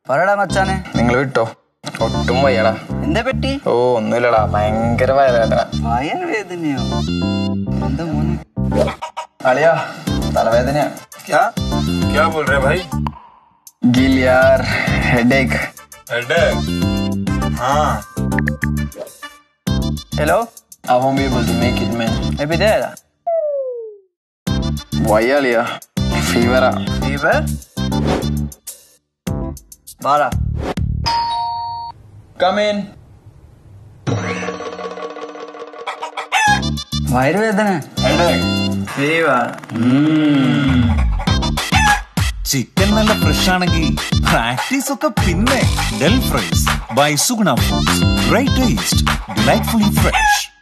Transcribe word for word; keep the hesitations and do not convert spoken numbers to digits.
പറടാ മച്ചാനെ. നിങ്ങൾ വിട്ടോ, ഒട്ടും വയ്യടാ. എന്താ പറ്റി? ഓ ഒന്നുമില്ലടാ, ഭയങ്കര വയറുവേദന. വയറുവേദനയോ? എന്താ മോനെ? അളിയാ തലവേദനയാ. क्या क्या बोल रहे भाई? गिल यार, हेडेक. हेडेक? हाँ. Hello? I won't be able to make it, man. Maybe there. Why അളിയാ? ഫീവറാ. Fever? ബാറാ. Come in. വയറുവേദന. हेडेक. ഫീവർ. ചിക്കൻ നല്ല ഫ്രഷ് ആണെങ്കിൽ പ്രാക്ടീസ് ഒക്കെ പിന്നെ. Del fries by Suguna foods. Great taste, delightfully fresh.